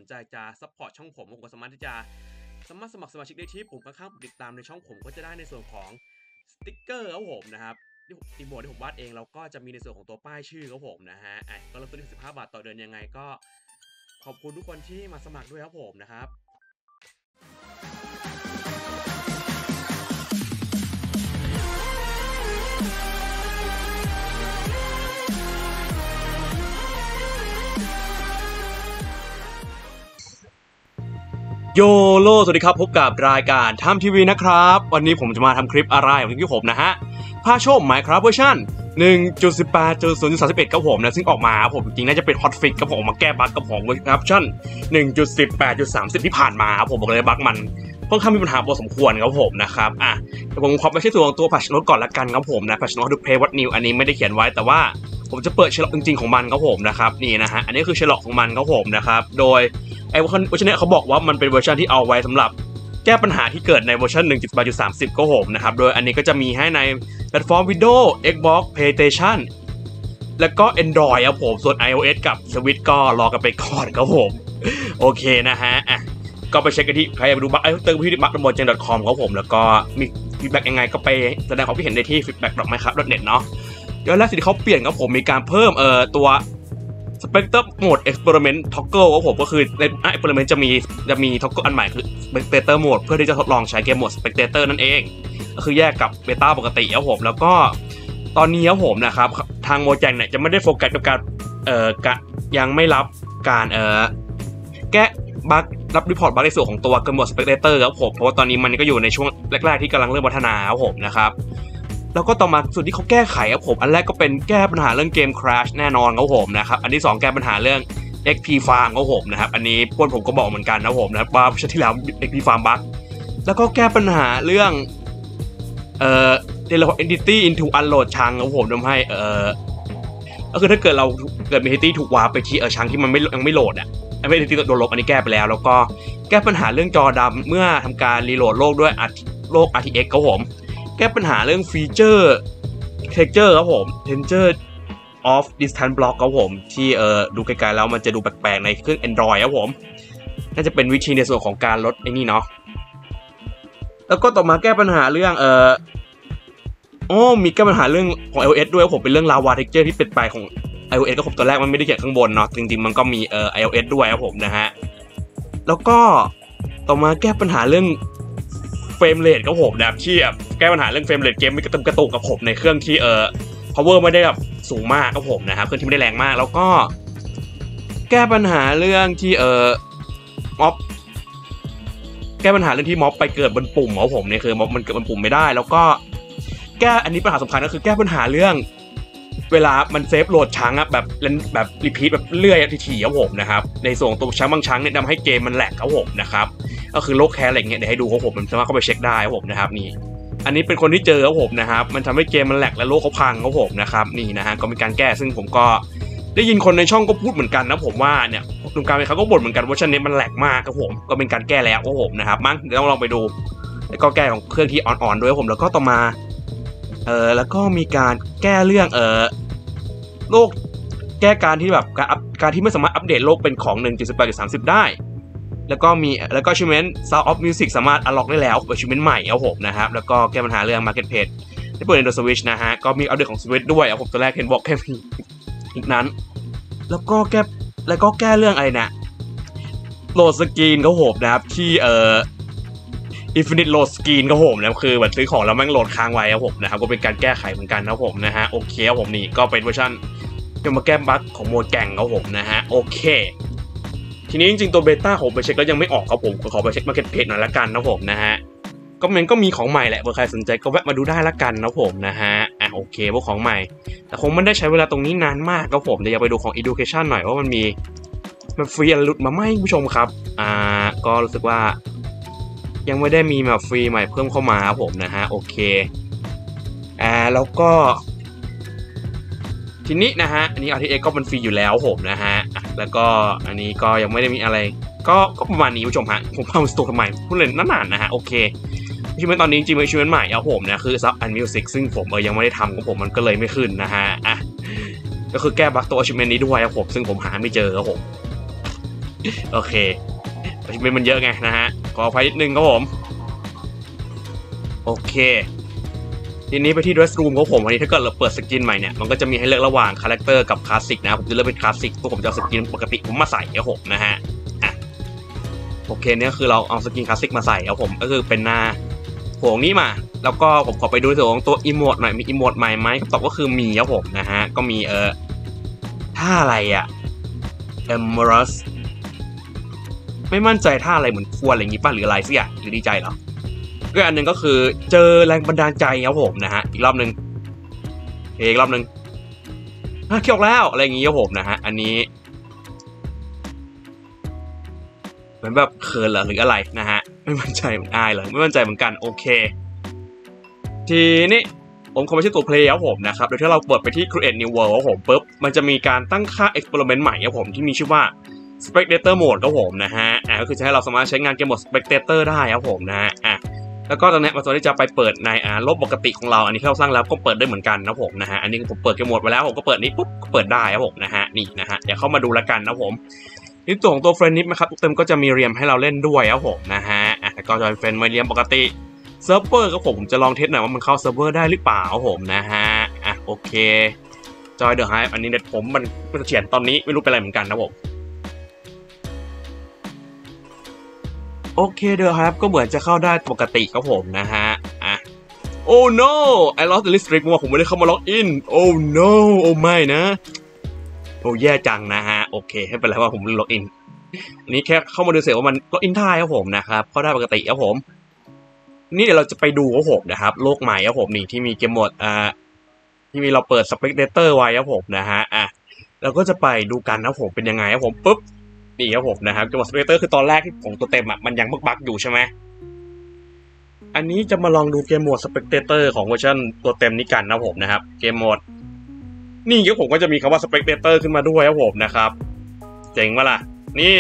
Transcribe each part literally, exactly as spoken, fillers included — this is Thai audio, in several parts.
ใจจะซัพพอร์ตช่องผมผมก็สามารถที่จะสามารถสมัครสมาชิกได้ที่ปุ่มข้างๆติดตามในช่องผมก็จะได้ในส่วนของสติ๊กเกอร์ครับผมนะครับที่อีโมดที่ผมวาดเองแล้วก็จะมีในส่วนของตัวป้ายชื่อครับผมนะฮะอ่ะก็เริ่มต้นที่สิบห้าบาทต่อเดือนยังไงก็ขอบคุณทุกคนที่มาสมัครด้วยครับผมนะครับโยโลสวัสดีครับพบกับรายการทำทีวีนะครับวันนี้ผมจะมาทำคลิปอะไรของที่ผมนะฮะพาชม Minecraft เวอร์ชัน หนึ่งจุดสิบแปด จุด ศูนย์ จุด สามสิบเอ็ด ครับผมนะซึ่งออกมาผมจริงน่าจะเป็นฮอตฟิกครับผมมาแก้บั๊กกับผมเวอร์ชัน หนึ่งจุดสิบแปด จุด สามสิบ ที่ผ่านมาผมบอกเลยบั๊กมันค่อนข้างมีปัญหาพอสมควรครับผมนะครับอ่ะเดี๋ยวผมขอไปใช้ตัวตัวพัชโนตก่อนละกันครับผมนะพัชโนตดูเพย์วัตนิวอันนี้ไม่ได้เขียนไว้แต่ว่าผมจะเปิดเชลล์จริงๆของมันครับผมนะครับนี่นะฮะอันนี้คือเชลล์ของมันครับผมนะครับโดยไอ้เวอร์ชันนี้เขาบอกว่ามันเป็นเวอร์ชันที่เอาไว้สำหรับแก้ปัญหาที่เกิดในเวอร์ชัน หนึ่งจุดสิบแปด จุด สามสิบ ก็ผมนะครับโดยอันนี้ก็จะมีให้ในแพลตฟอร์ม Windows Xbox PlayStation แล้วก็ Android ครับผมส่วน iOS กับ Switch ก็รอกันไปก่อนครับผมโอเคนะฮะอ่ะก็ไปเช็คกันที่ใครอยากไปดูบั๊กไอ้เติมที่บั๊กดอทมอจัง ดอท คอม ครับผมแล้วก็มีฟีดแบ็กยังไงก็ไปแสดงความคิดเห็นได้ที่ ฟีดแบ็ก ดอท ไมน์คราฟต์ ดอท เน็ต เนาะเดี๋ยวแรกสิ่งที่เขาเปลี่ยนครับผมมีการเพิ่มเอ่อตัว Spectre Mode Experiment Toggle ครับผมก็คือใน Experiment จะมีจะมี Toggle อันใหม่คือ Spectator Mode เพื่อที่จะทดลองใช้เกมโหมด Spectator นั่นเองก็คือแยกกับเบต้าปกติครับผมแล้วก็ตอนนี้ครับผมนะครับทางโมจังเนี่ยจะไม่ได้โฟกัสกับการเอ่อยังไม่รับการเอ่อแก้บั๊กรับรีพอร์ตบั๊กในส่วนของตัวเกมโหมด Spectator ครับผมเพราะว่าตอนนี้มันก็อยู่ในช่วงแรกๆที่กำลังเริ่มพัฒนาครับผมนะครับแล้วก็ต่อมาส่วนที่เขาแก้ไขครับผมอันแรกก็เป็นแก้ปัญหาเรื่องเกม Crash แน่นอนครับผมนะครับอันที่สองแก้ปัญหาเรื่อง เอ็กซ์ พี Farm ครับผมนะครับอันนี้พวกผมก็บอกเหมือนกันนะผมนะว่าช่วงที่แล้ว เอ็กซ์ พี Farm บั๊กแล้วก็แก้ปัญหาเรื่องเอ่อ Teleport Entity into Unload ชังครับผมทำให้เอ่อก็คือถ้าเกิดเราเกิดมี Entity ถูกวาร์ปไปที่เออชังที่มันไม่ยังไม่โหลดอ่ะไม่ Entity โดนลบอันนี้แก้ไปแล้วแล้วก็แก้ปัญหาเรื่องจอดำเมื่อทำการรีโหลดโลกด้วยโลก อาร์ ที เอ็กซ์ ครับผมแก้ปัญหาเรื่องฟีเจอร์ texture ครับผม texture of distance block ครับผมที่เอ่อดูไกลๆแล้วมันจะดูแปลกๆในเครื่อง Android ครับผมน่าจะเป็นวิธีในส่วนของการลดไอ้นี่เนาะแล้วก็ต่อมาแก้ปัญหาเรื่องเอ่ออ๋อมีแก้ปัญหาเรื่องของ iOS ด้วยครับผมเป็นเรื่อง lava texture ที่เป็นไปของ iOS ก็ผมตัวแรกมันไม่ได้เขียนข้างบนเนาะจริงๆมันก็มีเอ่อ iOS ด้วยครับผมนะฮะแล้วก็ต่อมาแก้ปัญหาเรื่องเฟรมเรทครับผมนะครับที่แก้ปัญหาเรื่องเฟรมเรทเกมไม่กระตุกกระตุกกับผมในเครื่องที่เอ่อ power ไม่ได้แบบสูงมากครับผมนะครับเครื่องที่ไม่ได้แรงมากแล้วก็แก้ปัญหาเรื่องที่เอ่อม็อบแก้ปัญหาเรื่องที่ม็อบไปเกิดบนปุ่มครับผมเนี่ยคือม็อบมันเกิดบนปุ่มไม่ได้แล้วก็แก้อันนี้ปัญหาสำคัญก็คือแก้ปัญหาเรื่องเวลามันเซฟโหลดช้างอะแบบแบบรีพีทแบบเลื่อยถี่ๆครับผมนะครับในส่วนตัวช้างบางช้างเนี่ยทำให้เกมมันแหลกครับผมนะครับก็คือโลกแคร์อะไรเงี้ยเดี๋ยวให้ดูครับผมมันสามารถเข้าไปเช็คได้ครับผมนะครับนี่อันนี้เป็นคนที่เจอครับผมนะครับมันทำให้เกมมันแหลกและโลกเขาพังครับผมนะครับนี่นะฮะก็มีการแก้ซึ่งผมก็ได้ยินคนในช่องก็พูดเหมือนกันนะผมว่าเนี่ยตรงกลางเขาก็บ่นเหมือนกันว่าชั้นนี้มันแหลกมากครับผมก็เป็นการแก้แล้วครับผมนะครับมั้งเดี๋ยวต้องลองไปดูแล้วก็แก้ของเครื่องที่อ่อนๆด้วยครับผมแล้วก็ต่อมาเออแล้วก็มีการแก้เรื่องเออโลกแก้การที่แบบการการที่ไม่สามารถอัปเดตโลกเป็นของ หนึ่งจุดสิบแปด จุด สามสิบ ได้แล้วก็มีแล้วก็ achievement Sound of Music สามารถ unlock ได้แล้ว achievement ใหม่ครับผมนะครับแล้วก็แก้ปัญหาเรื่อง Marketplace ที่เปิดในตัว Switch นะฮะก็มีอัปเดตของ Switch ด้วยครับผมตัวแรกเห็นบอกแค่มีอีกนั้นแล้วก็แก้แล้วก็แก้เรื่องอะไรนะโหลดสกรีนครับผมนะครับที่เอ่อ Infinite Load Screen ครับผมนะคือแบบซื้อของแล้วแม่งโหลดค้างไว้ครับผมนะครับก็เป็นการแก้ไขเหมือนกันครับผมนะฮะโอเคครับผมนี่ก็เป็นเวอร์ชันจะมาแก้บั๊กของโมแกงครับผมนะฮะโอเคทีนี้จริงๆตัวเบต้าผมไปเช็คแล้วยังไม่ออกครับผมขอไปเช็ค Marketplace หน่อยละกันนะผมนะฮะก็มันก็มีของใหม่แหละเผื่อใครสนใจก็แวะมาดูได้ละกันนะผมนะฮะอ่ะโอเคพวกของใหม่แต่คงไม่ได้ใช้เวลาตรงนี้นานมากครับผมเดี๋ยวอยากไปดูของ Education หน่อยว่ามันมีมันฟรีอะไรหลุดมาไหมผู้ชมครับอ่าก็รู้สึกว่ายังไม่ได้มีแบบฟรีใหม่เพิ่มเข้ามาครับผมนะฮะโอเคอ่าแล้วก็ทีนี้นะฮะอันนี้ อาร์ ที เอ็กซ์ ก็มันฟรีอยู่แล้วผมนะฮะแล้วก็อันนี้ก็ยังไม่ได้มีอะไรก็ก็ประมาณนี้ผู้ชมฮะผมพามาสตูทำไมพูดเล่นนานๆนะฮะโอเคชิมตอนนี้จริงๆชิมใหม่เอาผมนะคือซับอันมิวสิกซึ่งผมเออยังไม่ได้ทำของผมมันก็เลยไม่ขึ้นนะฮะอ่ะก็คือแก้บั๊กตัวชิมนี้ด้วยครับผมซึ่งผมหาไม่เจอครับผมโอเคเป็นมันเยอะไงนะฮะขออภัยนิดนึงครับผมโอเคทีนี้ไปที่ dress room ของผมวันนี้ถ้าเกิดเราเปิดสกินใหม่เนี่ยมันก็จะมีให้เลือกระหว่างคาแรคเตอร์กับคลาสสิกนะผมจะเลือกเป็นคลาสสิกพวกผมจะเอาสกินปกติผมมาใส่ครับผมนะฮะอ่ะโอเคเนี่ยคือเราเอาสกินคลาสสิกมาใส่ครับผมก็คือเป็นหน้าโผงนี้มาแล้วก็ผมขอไปดูส่วนของตัวอีโมดหน่อยมีอีโมดใหม่ไหมตอบก็คือมีครับผมนะฮะก็มีเออท่าอะไรอ่ะ Emerus ไม่มั่นใจท่าอะไรเหมือนควรอะไรอย่างงี้ป่ะหรืออะไรสักอย่างหรือดีใจเหรอก็อันหนึ่งก็คือเจอแรงบันดาลใจครับผมนะฮะอีกรอบหนึ่งอีกรอบหนึ่งฮะเคี้ยวแล้วอะไรอย่างงี้ครับผมนะฮะอันนี้เหมือนแบบเขินเหรอหรืออะไรนะฮะไม่มั่นใจเหมือนอายเหรอไม่มั่นใจเหมือนกันโอเคทีนี้ผมเข้าไปที่ตัวเพลย์ครับผมนะครับโดยที่เราเปิดไปที่ create new world ครับผมปุ๊บมันจะมีการตั้งค่า experiment ใหม่ครับผมที่มีชื่อว่า spectator mode ครับผมนะฮะอ่ะก็คือจะให้เราสามารถใช้งานเกมโหมด spectator ได้ครับผมนะฮะอ่ะแล้วก็ตอนนี้มันตัวที่จะไปเปิดในอ่าลบปกติของเราอันนี้ที่เราสร้างแล้วก็เปิดได้เหมือนกันนะผมนะฮะอันนี้ผมเปิดเกมโหมดไปแล้วผมก็เปิดนี้ปุ๊บก็เปิดได้ครับผมนะฮะนี่นะฮะเดี๋ยวเข้ามาดูแล้วกันนะผมในตัวของตัวเฟรนนิฟนะครับเต็มก็จะมีเรียมให้เราเล่นด้วยครับผมนะฮะอ่ะก็จะเป็นเฟรนด์เรียมปกติเซิร์ฟเวอร์ครับผมผมจะลองเทสหน่อยว่ามันเข้าเซิร์ฟเวอร์ได้หรือเปล่าครับผมนะฮะอ่ะโอเคจอยเดอะไฮป์อันนี้เน็ตผมมันมันเขียนตอนนี้ไม่รู้เป็นอะไรเหมือนกันนะผมโอเคเดอะไฮป์ก็เหมือนจะเข้าได้ปกติครับผมนะฮะอ่ะโอ้ no I lost the district ว่าผมไม่ได้เข้ามาล็อกอินโอ้ no โอ้ไม่นะโอ้แย่จังนะฮะโอเคไม่เป็นไรว่าผมล็อกอินอันนี้แค่เข้ามาดูเสร็จว่ามันล็อกอินได้ครับผมนะครับเข้าได้ปกติครับผมนี่เดี๋ยวเราจะไปดูครับผมนะครับโลกใหม่ครับผมนี่ที่มีเกมโหมดอ่าที่มีเราเปิด Spectator ไว้ครับผมนะฮะอ่ะเราก็จะไปดูกันนะผมเป็นยังไงครับผมปุ๊บนี่ครับผมนะครับเกมโหมด Spectator คือตอนแรกที่ของตัวเต็มอ่ะมันยังบั๊กๆอยู่ใช่ไหมอันนี้จะมาลองดูเกมโหมด Spectator ของเวอร์ชันตัวเต็มนี้กันนะผมนะครับเกมโหมดนี่ครับผมก็จะมีคำว่า Spectator ขึ้นมาด้วยครับผมนะครับเจ๋งมาล่ะนี่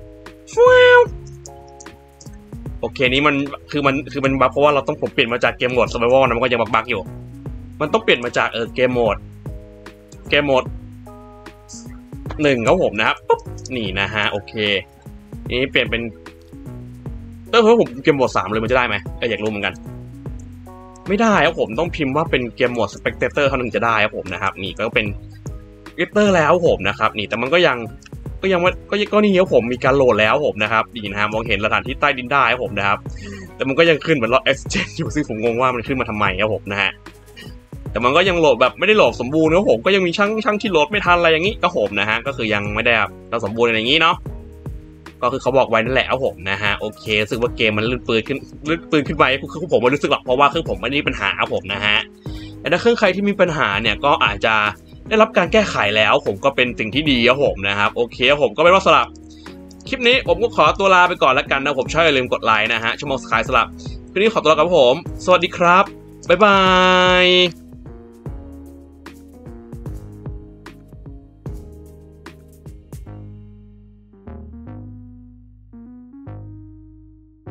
โอเคนี้มันคือมันคือมันบั๊กเพราะว่าเราต้องผมเปลี่ยนมาจากเกมโหมด Survival นะมันก็ยังบั๊กๆอยู่มันต้องเปลี่ยนมาจากเออเกมโหมดเกมโหมดหนึ่งครับผมนะครับปุ๊บนี่นะฮะโอเคนี่เปลี่ยนเป็นเออเพราะผมเกมโหมดสามเลยมันจะได้ไหมก็อยากรู้เหมือนกันไม่ได้ครับผมต้องพิมพ์ว่าเป็นเกมโหมด Spectator เท่านั้นจะได้ครับผมนะครับนี่ก็เป็น Spectator แล้วผมนะครับนี่แต่มันก็ยังก็ยังว่าก็ก็นี่ครับผมมีการโหลดแล้วผมนะครับดีนะฮะมองเห็นสถานที่ใต้ดินได้ครับผมนะครับแต่มันก็ยังขึ้นเหมือนรอ Exchange อยู่ซึ่งผมงงว่ามันขึ้นมาทำไมครับผมนะฮะแต่มันก็ยังโหลดแบบไม่ได้โหลดสมบูรณ์ครับผมก็ยังมีช่างช่างที่โหลดไม่ทันอะไรอย่างนี้ก็ผมนะฮะก็คือยังไม่ได้เราสมบูรณ์อะไรอย่างนี้เนาะก็คือเขาบอกไว้นั่นแหละครับผมนะฮะโอเครู้สึกว่าเกมมันลื่นปืนขึ้นลื่นปืนขึ้นไปคือผมไม่รู้สึกหรอกเพราะว่าเครื่องผมไม่ได้มีปัญหาครับผมนะฮะแต่ถ้าเครื่องใครที่มีปัญหาเนี่ยก็อาจจะได้รับการแก้ไขแล้วผมก็เป็นสิ่งที่ดีครับผมนะครับโอเคผมก็เป็นว่าสลับคลิปนี้ผมก็ขอตัวลาไปก่อนแล้วกันนะผมช่วยอย่าลืมกดไลค์นะฮะชั่วโมงสกายสลับคลิปนี้ขอตัวลาครับผมสวัสดีครับบ๊ายบาย